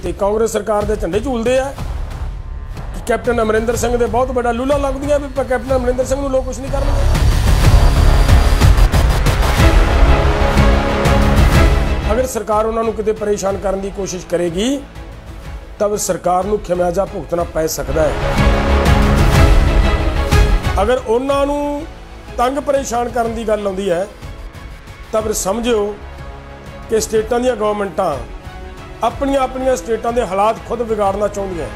किते कांग्रेस सरकार दे झंडे झूलदे आ कि कैप्टन अमरिंदर सिंह दे बहुत बड़ा लूला लगदियां भी कैप्टन अमरिंदर सिंह नूं लोग कुछ नहीं करनगे। अगर सरकार उन्होंने किते परेशान करने की कोशिश करेगी तब सरकार नूं खमियाजा भुगतना पै सकता है। अगर उन्होंने तंग परेशान करने की गल आउंदी है तब समझो कि स्टेटां दी गवर्नमेंटां अपनियां अपनियां स्टेटां दे हालात खुद बिगाड़ना चाहुंदियां।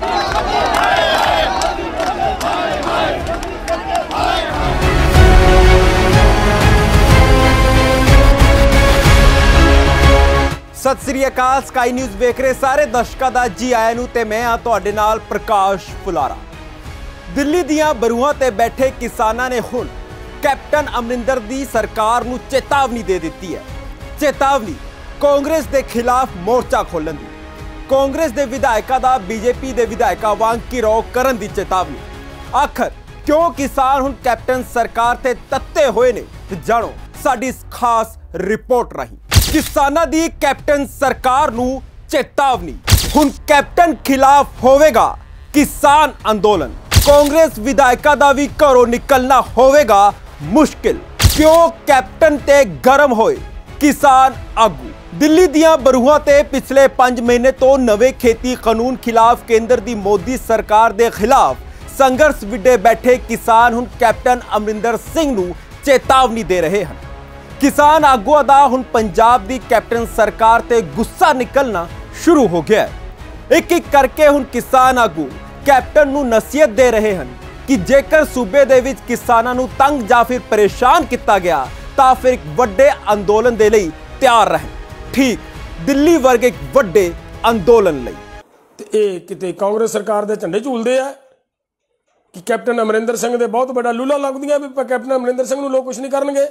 सत श्री अकाल, स्काई न्यूज़ वेख रहे सारे दर्शकों का जी आया नूं ते मैं तुहाडे नाल प्रकाश फुलारा। दिल्ली दियां बरूहां ते बैठे किसानां ने हुण कैप्टन अमरिंदर दी सरकार नूं चेतावनी दे दित्ती है। चेतावनी कांग्रेस के खिलाफ मोर्चा खोलण दी, कांग्रेस के विधायकों का बीजेपी के विधायकों वांग घिराव करन दी चेतावनी। आखिर क्यों किसान हुण कैप्टन सरकार ते तत्ते होए ने, जाणो साडी इस खास रिपोर्ट राही। किसानां दी कैप्टन सरकार नूं चेतावनी, हुण कैप्टन खिलाफ होवेगा किसान अंदोलन। कांग्रेस विधायकों का भी घरों निकलना होवेगा मुश्किल। क्यों कैप्टन ते गरम होए किसान आगू। दिल्ली दियां बरूहां ते पिछले 5 महीने तो नवे खेती कानून खिलाफ केंद्र दी मोदी सरकार दे खिलाफ संघर्ष विडे बैठे किसान हुण कैप्टन अमरिंदर सिंह नूं चेतावनी दे रहे हैं। किसान आगूआं दा हुण पंजाब दी कैप्टन सरकार ते गुस्सा निकलना शुरू हो गया है। एक एक करके हुण किसान आगू कैप्टन नूं नसीहत दे रहे हैं कि जेकर सूबे दे विच किसानां नूं तंग जां फिर परेशान किया गया तां फिर एक वड्डे अंदोलन दे लई तैयार रहें। ठीक दिल्ली वर्गे एक वड्डे अंदोलन लई। ते इह किते कांग्रेस सरकार दे झंडे झूलदे आ कि कैप्टन अमरिंदर सिंह दे बहुत बड़ा लूला लगदियां भी कैप्टन अमरिंदर सिंह नूं लोग कुछ नहीं करनगे।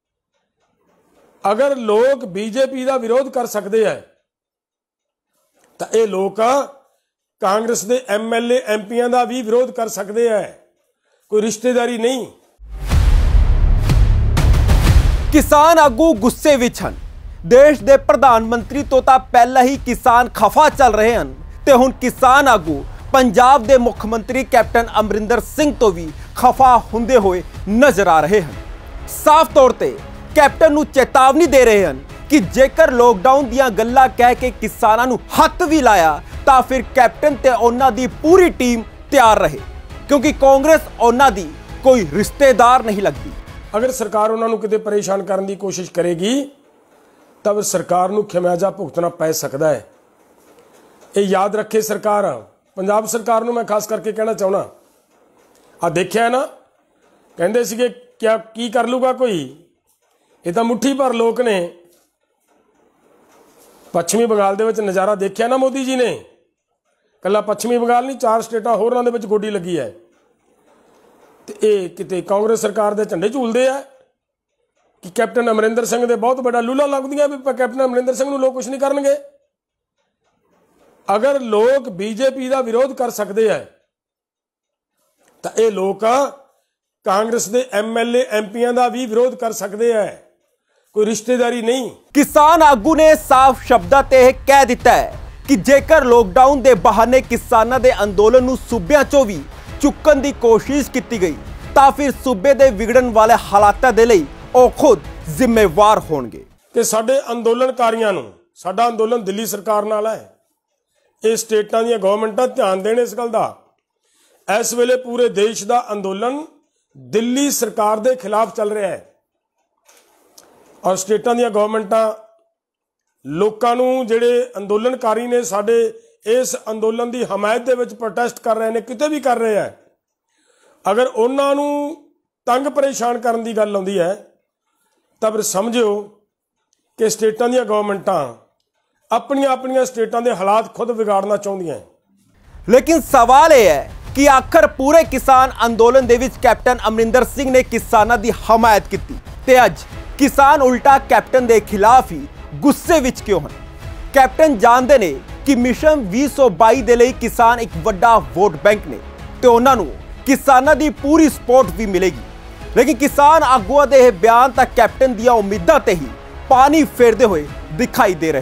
अगर लोग बीजेपी का विरोध कर सकते हैं तो ये लोग कांग्रेस के MLA MPs का भी विरोध कर सकते हैं, कोई रिश्तेदारी नहीं। किसान आगू गुस्से विच हन। देश के प्रधानमंत्री तो पहला ही किसान खफा चल रहे हैं ते हुण किसान आगू पंजाब के मुख्यमंत्री कैप्टन अमरिंदर सिंह तो भी खफा हुंदे हुए नजर आ रहे हैं। साफ तौर पर कैप्टन नूं चेतावनी दे रहे हैं कि जेकर लॉकडाउन दियां गल्लां कह के किसानां नूं हत्थ भी लाया तां फिर कैप्टन ते उन्हां दी पूरी टीम तैयार रहे, क्योंकि कांग्रेस उन्हां दी कोई रिश्तेदार नहीं लगती। अगर सरकार उन्होंने किते परेशान करने की कोशिश करेगी तब सरकार नूं खमियाजा भुगतना पै सकता है। ये याद रखे सरकार, पंजाब सरकार नूं मैं खास करके कहना चाहना, आ देखिया है ना, कहंदे सीगे क्या की कर लूगा कोई, ये तो मुट्ठी भर लोग ने। पश्चिमी बंगाल दे विच नज़ारा देखिया ना मोदी जी ने, कला पश्चिमी बंगाल नहीं 4 स्टेटां होरां दे विच गोडी लगी है। ते इह किते कांग्रेस सरकार दे झंडे झूलदे आ कि कैप्टन अमरिंदर सिंह दे बहुत बड़ा लूला लगदियां भी कैप्टन अमरिंदर सिंह नूं लोग कुछ नहीं करनगे। अगर लोग बीजेपी का विरोध कर सकते हैं तो ये लोग कांग्रेस के MLA MPs का भी विरोध कर सकते हैं, कोई रिश्तेदारी नहीं। किसान आगू ने साफ शब्दां ते कह दिता है कि जेकर लॉकडाउन के बहाने किसानां दे अंदोलन नूं सूबिਆਂ चों भी चुक्कण की कोशिश की गई तां फिर सूबे दे विगड़न वाले हालातां दे लई ਉਹ खुद जिम्मेवार होणगे। कि साडे अंदोलनकारियों नूं, साडा अंदोलन दिल्ली सरकार नाल है, ये स्टेटां दी गवर्नमेंटां ध्यान देण इस गल दा। इस वेले पूरे देश का अंदोलन दिल्ली सरकार के खिलाफ चल रहा है और स्टेटां दी गवर्नमेंटां लोकां नूं जिहड़े अंदोलनकारी ने साडे इस अंदोलन की हमायत दे विच प्रोटेस्ट कर रहे हैं, किते भी कर रहे हैं, अगर उन्हां नूं तंग परेशान करने की गल आउंदी है तब समझो कि स्टेटां दी गवर्नमेंटां अपनियां अपनियां स्टेटां दे हालात खुद बिगाड़ना चाहुंदियां। लेकिन सवाल यह है कि आखिर पूरे किसान अंदोलन दे विच कैप्टन अमरिंदर सिंह ने किसानां दी हमायत की ते अज किसान उल्टा कैप्टन दे खिलाफ ही गुस्से विच क्यों हैं। कैप्टन जानते ने कि मिशन 2022 दे लई किसान एक वड्डा वोट बैंक ने ते उन्हां नूं किसानां दी पूरी सपोर्ट भी मिलेगी। लेकिन किसान आगूआं दे बयान तक कैप्टन दियां उम्मीदां ते ही पानी फेरदे हुए दिखाई दे रहे हैं।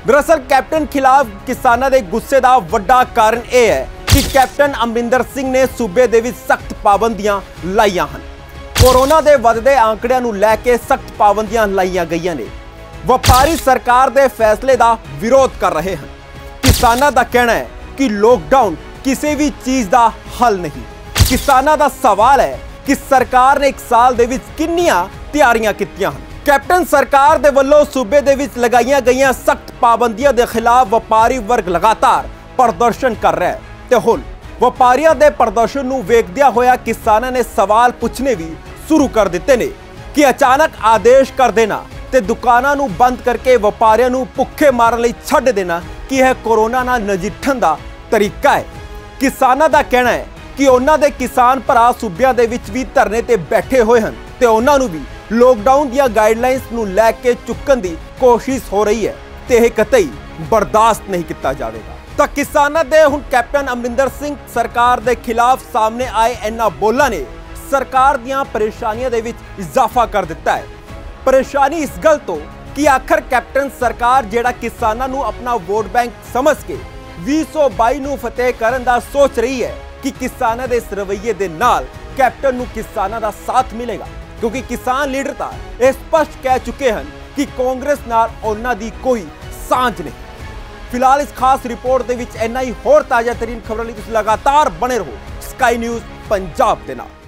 ਦਰਅਸਲ ਕੈਪਟਨ ਖਿਲਾਫ ਕਿਸਾਨਾਂ ਦੇ ਗੁੱਸੇ ਦਾ ਵੱਡਾ ਕਾਰਨ ਇਹ ਹੈ ਕਿ ਕੈਪਟਨ ਅਮਰਿੰਦਰ ਸਿੰਘ ਨੇ ਸੂਬੇ ਦੇ ਵਿੱਚ ਸਖਤ ਪਾਬੰਦੀਆਂ ਲਾਈਆਂ ਹਨ। ਕੋਰੋਨਾ ਦੇ ਵੱਧਦੇ ਆંકੜਿਆਂ ਨੂੰ ਲੈ ਕੇ ਸਖਤ ਪਾਬੰਦੀਆਂ ਲਾਈਆਂ ਗਈਆਂ ਨੇ। ਵਪਾਰੀ ਸਰਕਾਰ ਦੇ ਫੈਸਲੇ ਦਾ ਵਿਰੋਧ ਕਰ ਰਹੇ ਹਨ। ਕਿਸਾਨਾਂ ਦਾ ਕਹਿਣਾ ਹੈ ਕਿ ਲੋਕਡਾਊਨ ਕਿਸੇ ਵੀ ਚੀਜ਼ ਦਾ ਹੱਲ ਨਹੀਂ। ਕਿਸਾਨਾਂ ਦਾ ਸਵਾਲ ਹੈ ਕਿ ਸਰਕਾਰ ਨੇ 1 ਸਾਲ ਦੇ ਵਿੱਚ ਕਿੰਨੀਆਂ ਤਿਆਰੀਆਂ ਕੀਤੀਆਂ ਹਨ। ਕੈਪਟਨ ਸਰਕਾਰ ਦੇ ਵੱਲੋਂ ਸੂਬੇ ਦੇ ਵਿੱਚ ਲਗਾਈਆਂ ਗਈਆਂ ਸਖਤ ਪਾਬੰਦੀਆਂ ਦੇ ਖਿਲਾਫ ਵਪਾਰੀ ਵਰਗ ਲਗਾਤਾਰ ਪ੍ਰਦਰਸ਼ਨ ਕਰ ਰਿਹਾ ਹੈ ਤੇ ਹੁਣ ਵਪਾਰੀਆਂ ਦੇ ਪ੍ਰਦਰਸ਼ਨ ਨੂੰ ਵੇਖਦਿਆਂ ਹੋਇਆ ਕਿਸਾਨਾਂ ਨੇ ਸਵਾਲ ਪੁੱਛਣੇ ਵੀ ਸ਼ੁਰੂ ਕਰ ਦਿੱਤੇ ਨੇ ਕਿ ਅਚਾਨਕ ਆਦੇਸ਼ ਕਰ ਦੇਣਾ ਤੇ ਦੁਕਾਨਾਂ ਨੂੰ ਬੰਦ ਕਰਕੇ ਵਪਾਰੀਆਂ ਨੂੰ ਭੁੱਖੇ ਮਾਰਨ ਲਈ ਛੱਡ ਦੇਣਾ ਕਿ ਇਹ ਕੋਰੋਨਾ ਨਾਲ ਨਜਿੱਠਣ ਦਾ ਤਰੀਕਾ ਹੈ। ਕਿਸਾਨਾਂ ਦਾ ਕਹਿਣਾ ਹੈ ਕਿ ਉਹਨਾਂ ਦੇ ਕਿਸਾਨ ਭਰਾ ਸੂਬਿਆਂ ਦੇ ਵਿੱਚ ਵੀ ਧਰਨੇ ਤੇ ਬੈਠੇ ਹੋਏ ਹਨ ਤੇ ਉਹਨਾਂ ਨੂੰ ਵੀ ਲੋਕਡਾਊਨ ਦੀਆਂ ਗਾਈਡਲਾਈਨਸ ਨੂੰ ਲੈ ਕੇ ਚੁੱਕਣ ਦੀ ਕੋਸ਼ਿਸ਼ ਹੋ ਰਹੀ ਹੈ ਤੇ ਇਹ ਕਤਈ ਬਰਦਾਸ਼ਤ ਨਹੀਂ ਕੀਤਾ ਜਾਵੇਗਾ। ਤਾਂ ਕਿਸਾਨਾਂ ਦੇ ਹੁਣ ਕੈਪਟਨ ਅਮਰਿੰਦਰ ਸਿੰਘ ਸਰਕਾਰ ਦੇ ਖਿਲਾਫ ਸਾਹਮਣੇ ਆਏ ਇਹਨਾਂ ਬੋਲਾਂ ਨੇ ਸਰਕਾਰ ਦੀਆਂ ਪਰੇਸ਼ਾਨੀਆਂ ਦੇ ਵਿੱਚ ਇਜ਼ਾਫਾ ਕਰ ਦਿੱਤਾ ਹੈ। ਪਰੇਸ਼ਾਨੀ ਇਸ ਗੱਲ ਤੋਂ ਕਿ ਆਖਰ ਕੈਪਟਨ ਸਰਕਾਰ ਜਿਹੜਾ ਕਿਸਾਨਾਂ ਨੂੰ ਆਪਣਾ ਵੋਟ ਬੈਂਕ ਸਮਝ ਕੇ 2022 ਨੂੰ ਫਤਿਹ ਕਰਨ ਦਾ ਸੋਚ ਰਹੀ ਹੈ ਕਿ ਕਿਸਾਨਾਂ ਦੇ ਇਸ ਰਵੱਈਏ ਦੇ ਨਾਲ ਕੈਪਟਨ ਨੂੰ ਕਿਸਾਨਾਂ ਦਾ ਸਾਥ ਮਿਲੇਗਾ, ਕਿਉਂਕਿ ਕਿਸਾਨ ਲੀਡਰ ਤਾਂ ਇਹ ਸਪਸ਼ਟ ਕਹਿ ਚੁੱਕੇ ਹਨ ਕਿ ਕਾਂਗਰਸ ਨਾਲ ਉਹਨਾਂ ਦੀ ਕੋਈ ਸਾਂਝ ਨਹੀਂ। ਫਿਲਹਾਲ ਇਸ ਖਾਸ ਰਿਪੋਰਟ ਦੇ ਵਿੱਚ ਇੰਨਾ ਹੀ। ਹੋਰ ਤਾਜ਼ਾ ਤਰੀਨ ਖਬਰਾਂ ਲਈ ਤੁਸੀਂ ਲਗਾਤਾਰ ਬਣੇ ਰਹੋ ਸਕਾਈ ਨਿਊਜ਼ ਪੰਜਾਬ ਦੇ ਨਾਲ।